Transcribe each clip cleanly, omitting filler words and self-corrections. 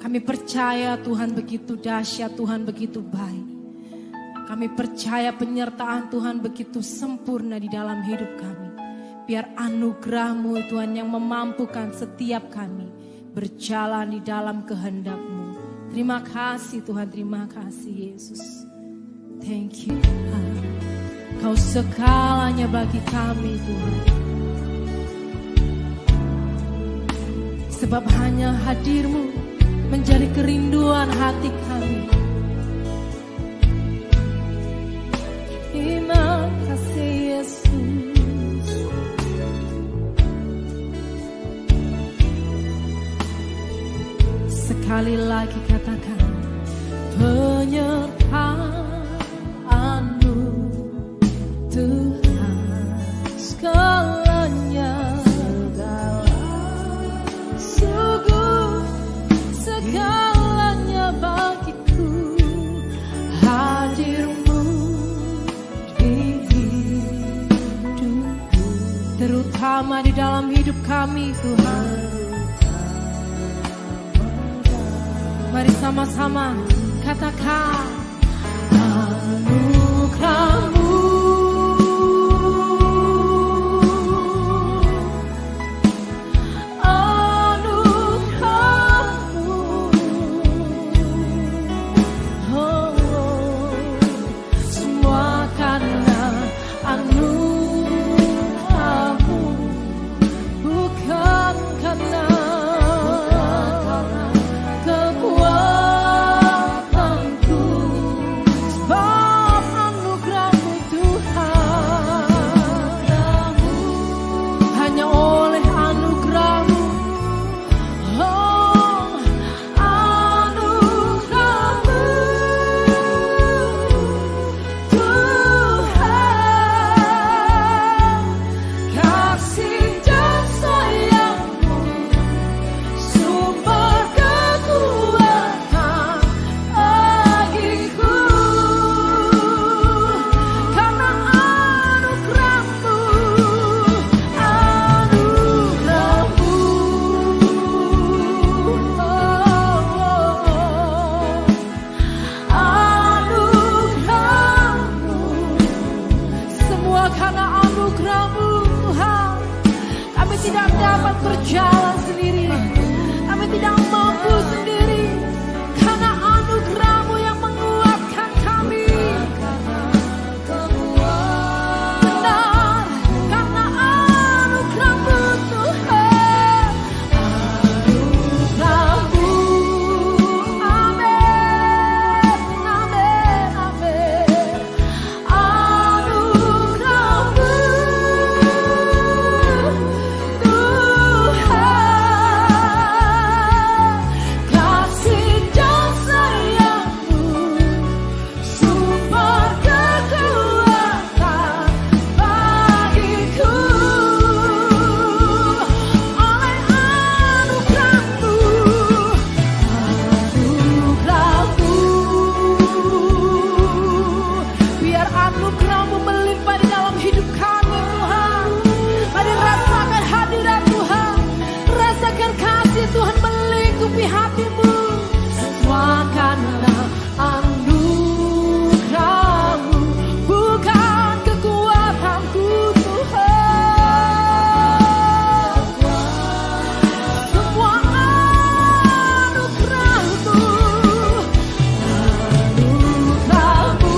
Kami percaya Tuhan begitu dahsyat, Tuhan begitu baik. Kami percaya penyertaan Tuhan begitu sempurna di dalam hidup kami. Biar anugerah-Mu Tuhan yang memampukan setiap kami berjalan di dalam kehendak-Mu. Terima kasih Tuhan, terima kasih Yesus. Thank you Tuhan. Kau segalanya bagi kami Tuhan. Sebab hanya hadir-Mu menjadi kerinduan hati kami. Terima kasih Yesus. Sekali lagi katakan, penyertaan-Mu Tuhan, segalanya, sungguh segalanya bagiku. Hadir-Mu di hidupku, terutama di dalam hidup kami Tuhan. Mari sama-sama katakan, anugerah-Mu, anugerah-Mu, oh, semua karena anugerah-Mu, bukan karena berjalan sendiri, kami tidak mampu sendiri, karena anugerah-Mu yang menguatkan kami. Benar, karena anugerah-Mu Tuhan, anugerah-Mu, amin, amin, amin, anugerah-Mu. Tuhan melingkupi hatimu, semua karena anugerah-Mu, bukan kekuatanku Tuhan. Semua anugerah-Mu, anugerah-Mu.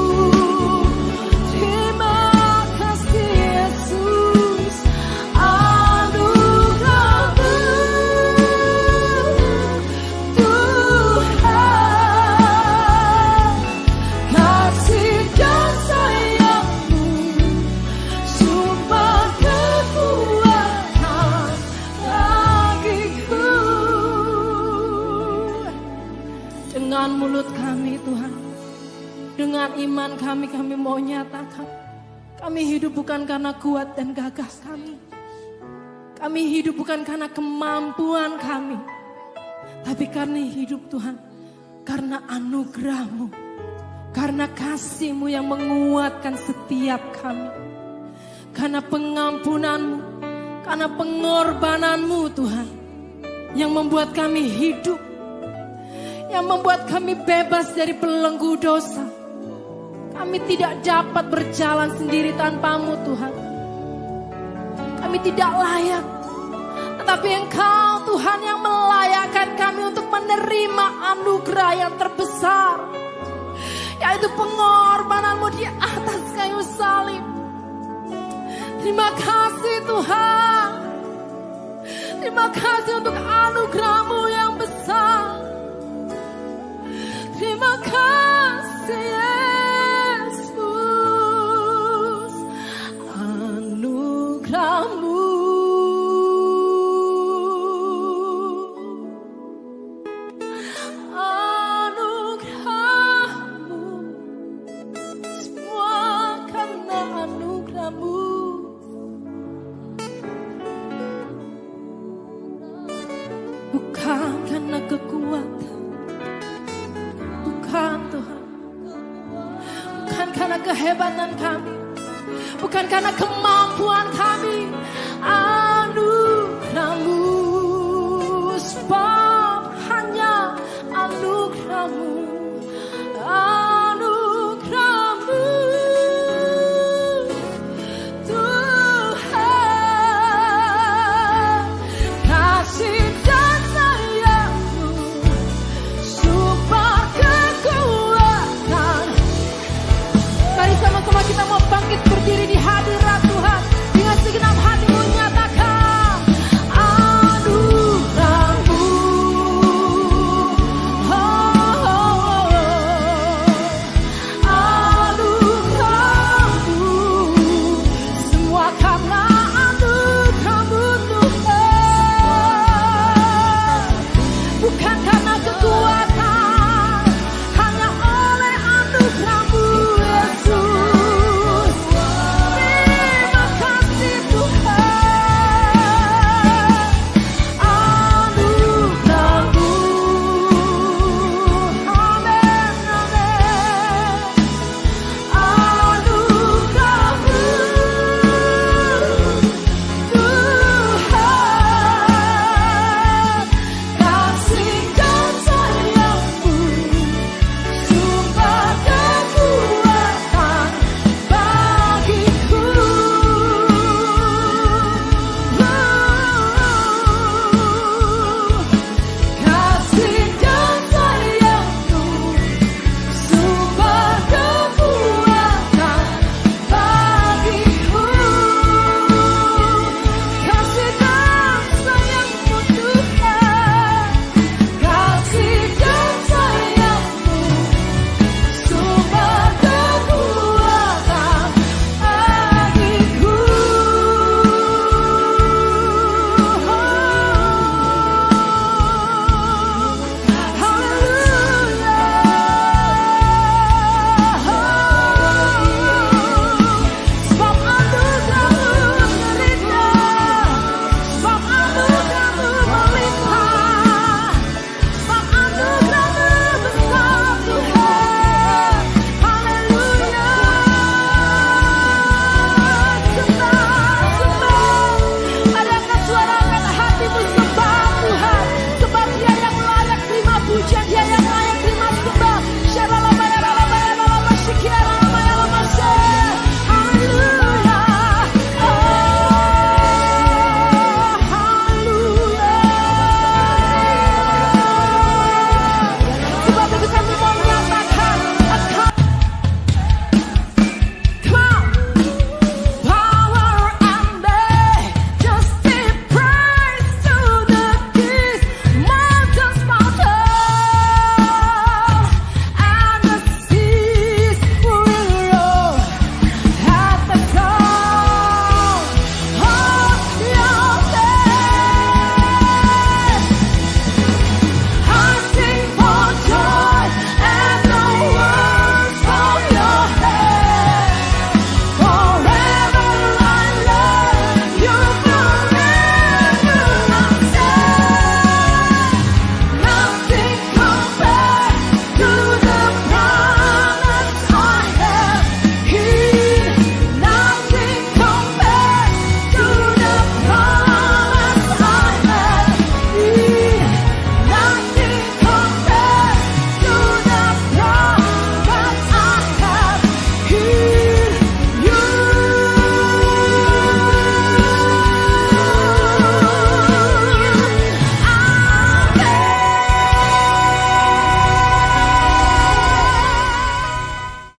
Terima kasih Yesus, anugerah-Mu. Dengan mulut kami Tuhan, dengan iman kami mau nyatakan, kami hidup bukan karena kuat dan gagah kami. Kami hidup bukan karena kemampuan kami, tapi kami hidup Tuhan karena anugerah-Mu, karena kasih-Mu yang menguatkan setiap kami, karena pengampunan-Mu, karena pengorbanan-Mu Tuhan, yang membuat kami hidup yang membuat kami bebas dari belenggu dosa. Kami tidak dapat berjalan sendiri tanpa-Mu Tuhan. Kami tidak layak, tetapi Engkau Tuhan yang melayakkan kami untuk menerima anugerah yang terbesar, yaitu pengorbanan-Mu di atas kayu salib. Terima kasih Tuhan. Terima kasih untuk anugerah-Mu yang besar. Terima kasih Yesus, anugerah-Mu. Anugerah-Mu, semua karena anugerah-Mu. Bukan karena kekuatan, bukan Tuhan, bukan karena kehebatan kami, bukan karena kemampuan kami. Anugerah-Mu.